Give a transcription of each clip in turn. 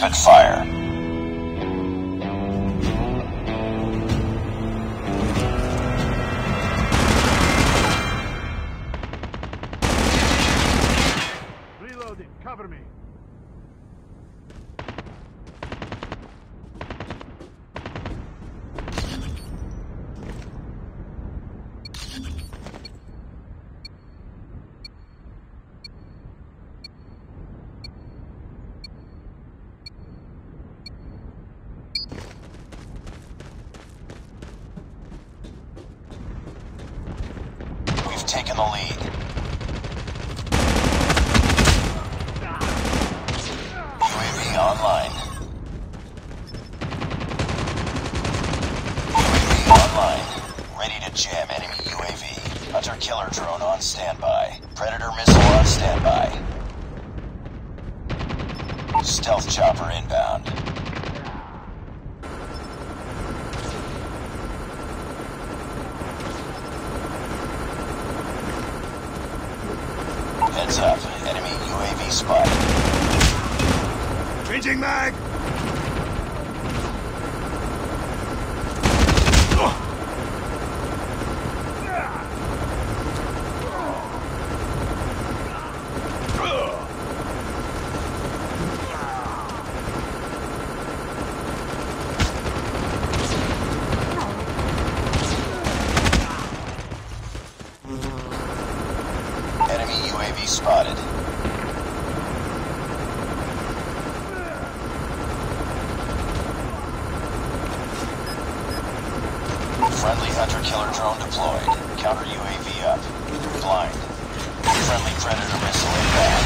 Rapid fire. Reloading. Cover me. We've taken the lead. UAV online. UAV online. Ready to jam enemy UAV. Hunter killer drone on standby. Predator missile on standby. Stealth chopper inbound. Heads up. Enemy UAV spotted. Changing mag. Enemy UAV spotted. Friendly hunter-killer drone deployed. Counter UAV up. Blind. Friendly Predator missile inbound.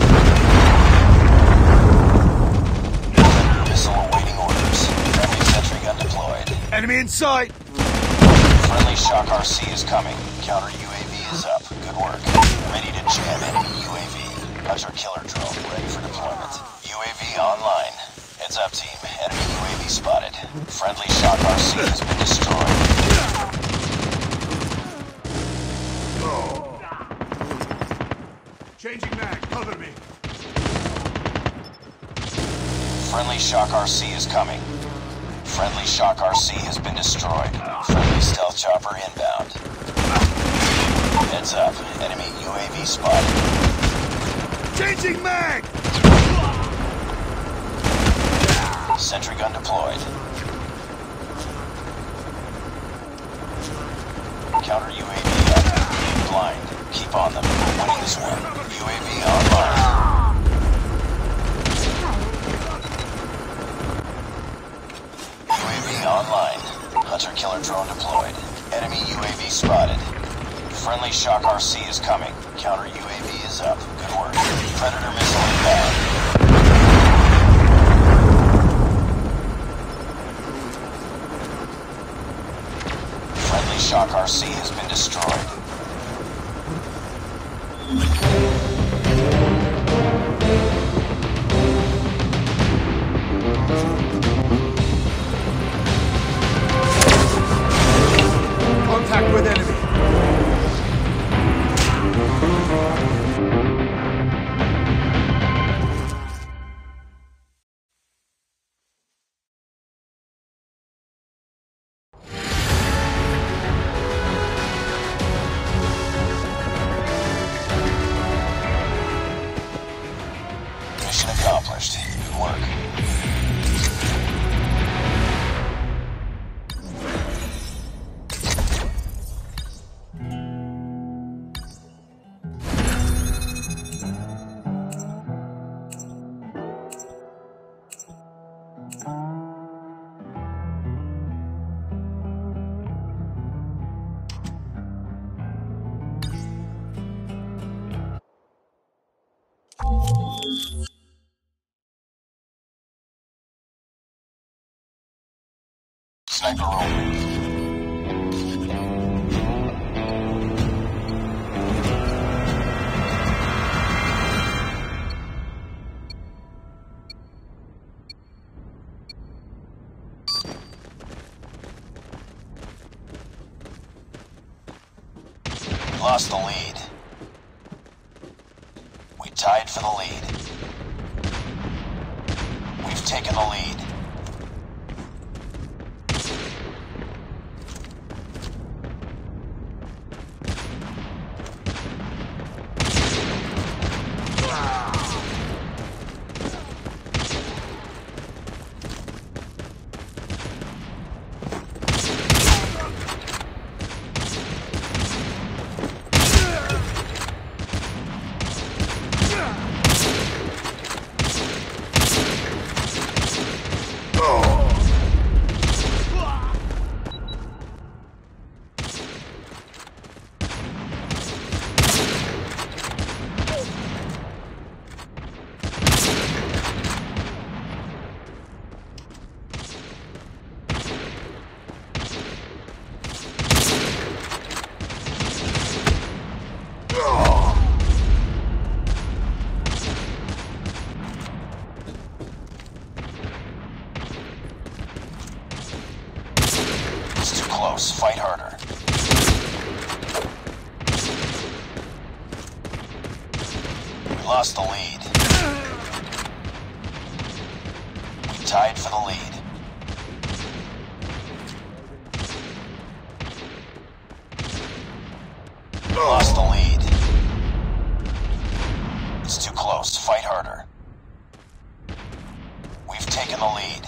Predator missile awaiting orders. Friendly sentry gun deployed. Enemy in sight. Friendly Shock RC is coming. Counter UAV is up. Good work. Ready to jam enemy UAV. Hunter-killer drone ready for deployment. UAV online. Heads up, team. Enemy UAV spotted. Friendly Shock RC has been destroyed. Changing mag. Cover me. Friendly Shock RC is coming. Friendly Shock RC has been destroyed. Friendly stealth chopper inbound. Heads up. Enemy UAV spotted. Changing mag. Sentry gun deployed. Counter UAV up. Blind. Keep on them. Winning this one. UAV online. UAV online. Hunter-killer drone deployed. Enemy UAV spotted. Friendly Shock RC is coming. Counter UAV is up. Good work. Predator missile inbound. Friendly Shock RC has been destroyed. Contact with enemy. Mission accomplished. Good work. Sniper roll. We lost the lead. We tied for the lead. We've taken the lead. It's too close. Fight harder. We lost the lead. We tied for the lead. We lost the lead. It's too close. Fight harder. We've taken the lead.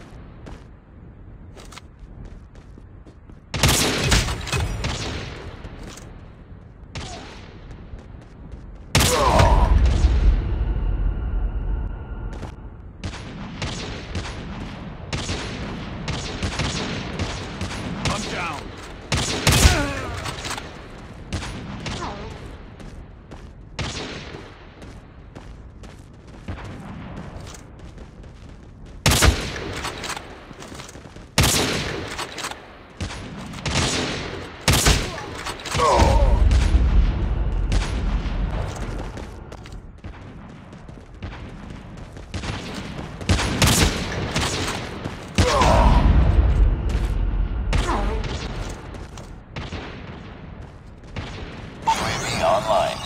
Online.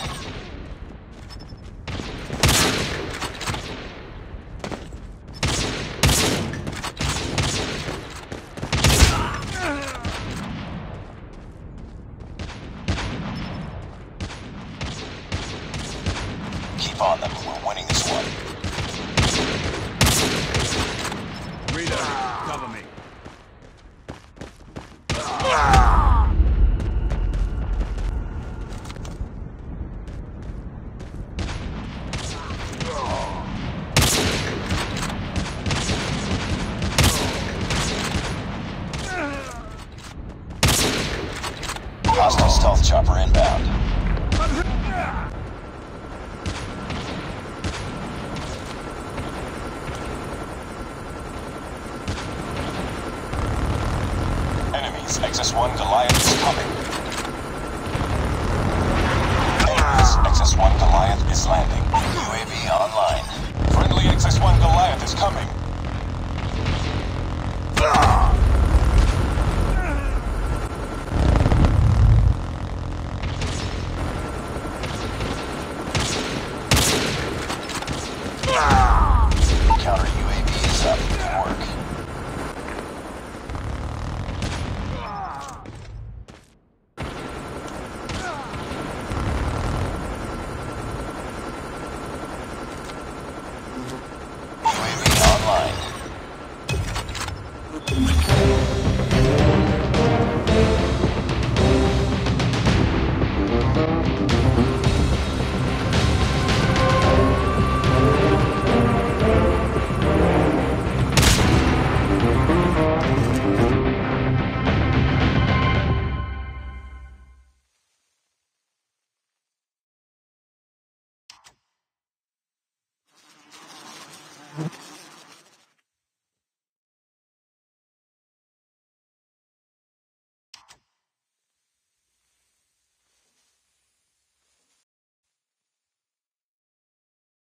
Keep on them. We're winning this one. Reload. Cover me. Hostile stealth chopper inbound. Enemies, XS-1 Goliath is coming. Enemies, XS-1 Goliath is landing. UAV online. Friendly XS-1 Goliath is coming. Counter UAV is up. Good work. UAV online.